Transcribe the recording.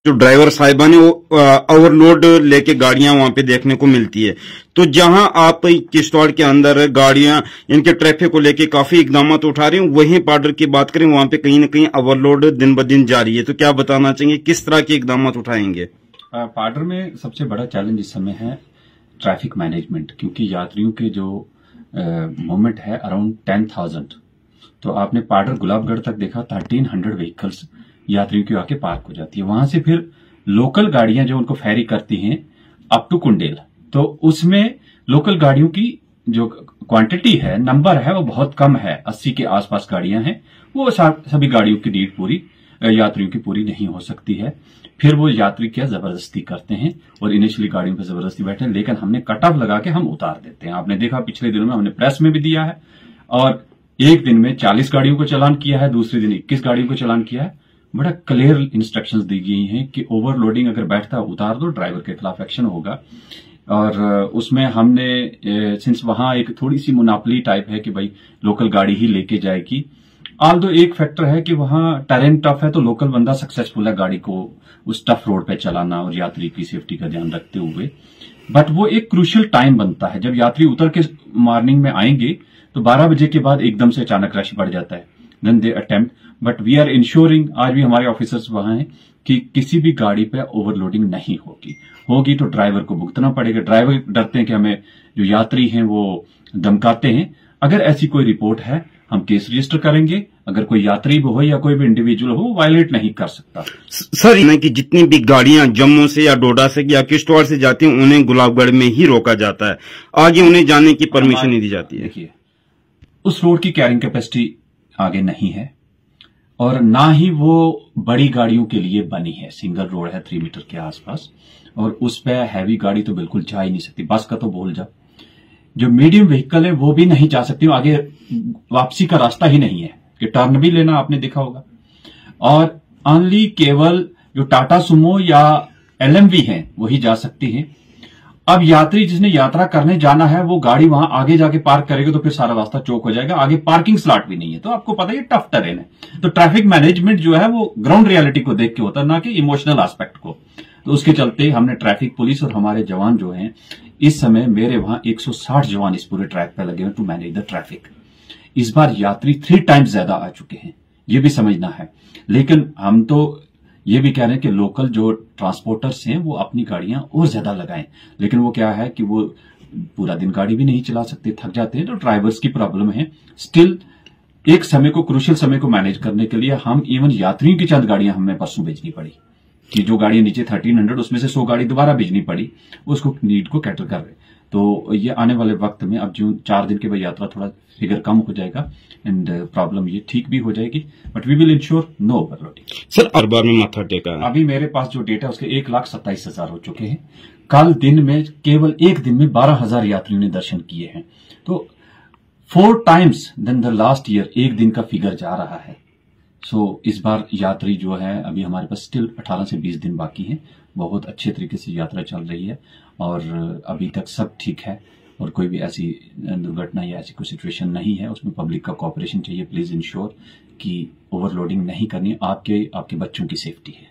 जो ड्राइवर साहिबान है वो ओवरलोड लेके गाड़ियां वहां पे देखने को मिलती है। तो जहां आप किश्तवाड़ के अंदर गाड़ियां इनके ट्रैफिक को लेके काफी इकदाम उठा रहे हैं, वहीं पाडर की बात करें वहां पे कहीं ना कहीं ओवरलोड दिन ब दिन जारी है। तो क्या बताना चाहेंगे, किस तरह के इकदाम उठाएंगे? पाडर में सबसे बड़ा चैलेंज इस समय है ट्रैफिक मैनेजमेंट, क्योंकि यात्रियों के जो मूवमेंट है अराउंड 10,000। तो आपने पाडर गुलाबगढ़ तक देखा 1300 व्हीकल्स यात्रियों की आके पार्क हो जाती है। वहां से फिर लोकल गाड़ियां जो उनको फेरी करती हैं अप टू कुंडेल, तो उसमें लोकल गाड़ियों की जो क्वांटिटी है, नंबर है, वो बहुत कम है। 80 के आसपास गाड़ियां हैं। वो सभी गाड़ियों की नीड पूरी यात्रियों की पूरी नहीं हो सकती है। फिर वो यात्री क्या जबरदस्ती करते हैं और इनिशियली गाड़ियों पर जबरदस्ती बैठे, लेकिन हमने कट ऑफ लगा के हम उतार देते हैं। आपने देखा पिछले दिनों में हमने प्रेस में भी दिया है, और एक दिन में 40 गाड़ियों को चालान किया है, दूसरे दिन 21 गाड़ियों को चालान किया है। बड़ा क्लियर इंस्ट्रक्शंस दी गई हैं कि ओवरलोडिंग अगर बैठता है उतार दो, ड्राइवर के खिलाफ एक्शन होगा। और उसमें हमने सिंस वहां एक थोड़ी सी मोनोपोली टाइप है कि भाई लोकल गाड़ी ही लेके जाएगी। ऑल्दो एक फैक्टर है कि वहां टेरेन टफ है, तो लोकल बंदा सक्सेसफुल है गाड़ी को उस टफ रोड पे चलाना और यात्री की सेफ्टी का ध्यान रखते हुए। बट वो एक क्रूशियल टाइम बनता है जब यात्री उतर के मॉर्निंग में आएंगे, तो 12 बजे के बाद एकदम से अचानक रश बढ़ जाता है। Then they attempt, but we are ensuring, आज भी हमारे ऑफिसर्स वहां हैं, कि किसी भी गाड़ी पे ओवरलोडिंग नहीं होगी तो ड्राइवर को भुगतना पड़ेगा। ड्राइवर डरते हैं कि हमें जो यात्री हैं वो धमकाते हैं। अगर ऐसी कोई रिपोर्ट है हम केस रजिस्टर करेंगे। अगर कोई यात्री भी हो या कोई भी इंडिविजुअल हो, वायलेट नहीं कर सकता। सर, कि जितनी भी गाड़ियां जम्मू से या डोडा से या किश्तवाड़ से जाती हैं उन्हें गुलाबगढ़ में ही रोका जाता है, आगे उन्हें जाने की परमिशन नहीं दी जाती है। देखिए, उस रोड की कैरिंग कैपेसिटी आगे नहीं है और ना ही वो बड़ी गाड़ियों के लिए बनी है। सिंगल रोड है 3 मीटर के आसपास, और उस पर हैवी गाड़ी तो बिल्कुल जा ही नहीं सकती। बस का तो भूल जाओ। जो मीडियम व्हीकल है वो भी नहीं जा सकती, आगे वापसी का रास्ता ही नहीं है कि टर्न भी लेना, आपने देखा होगा। और ओनली केवल जो टाटा सुमो या एलएमवी हैं वही जा सकती हैं। अब यात्री जिसने यात्रा करने जाना है वो गाड़ी वहां आगे जाके पार्क करेगा तो फिर सारा रास्ता चौक हो जाएगा। आगे पार्किंग स्लॉट भी नहीं है, तो आपको पता है टफ टेरेन है। तो ट्रैफिक मैनेजमेंट जो है वो ग्राउंड रियलिटी को देख के होता है, ना कि इमोशनल एस्पेक्ट को। तो उसके चलते हमने ट्रैफिक पुलिस और हमारे जवान जो हैं, इस समय मेरे वहां 160 जवान इस पूरे ट्रैक पे लगे हैं टू मैनेज द ट्रैफिक। इस बार यात्री 3 टाइम्स ज्यादा आ चुके हैं, ये भी समझना है। लेकिन हम तो ये भी कह रहे हैं कि लोकल जो ट्रांसपोर्टर्स हैं वो अपनी गाड़ियां और ज्यादा लगाएं। लेकिन वो क्या है कि वो पूरा दिन गाड़ी भी नहीं चला सकते, थक जाते हैं, तो ड्राइवर्स की प्रॉब्लम है। स्टिल एक समय को, क्रूशियल समय को मैनेज करने के लिए हम इवन यात्रियों की चंद गाड़ियां हमें परसों भेजनी पड़ी, कि जो गाड़ियां नीचे 1300 उसमें से 100 गाड़ी दोबारा भेजनी पड़ी, उसको नीड को कैटर कर रहे। तो ये आने वाले वक्त में, अब जो 4 दिन के बाद यात्रा थोड़ा फिगर कम हो जाएगा एंड प्रॉब्लम ये ठीक भी हो जाएगी, but we will ensure no overloading. Sir, हर बार में माथा टेका है। अभी मेरे पास जो डेटा है उसके 1,27,000 हो चुके हैं। कल दिन में, केवल एक दिन में 12,000 यात्रियों ने दर्शन किए हैं। तो 4 times than the last year एक दिन का फिगर जा रहा है। सो इस बार यात्री जो है, अभी हमारे पास स्टिल 18 से 20 दिन बाकी हैं। बहुत अच्छे तरीके से यात्रा चल रही है और अभी तक सब ठीक है और कोई भी ऐसी दुर्घटना या ऐसी कोई सिचुएशन नहीं है। उसमें पब्लिक का कोऑपरेशन चाहिए। प्लीज इंश्योर कि ओवरलोडिंग नहीं करनी। आपके बच्चों की सेफ्टी है।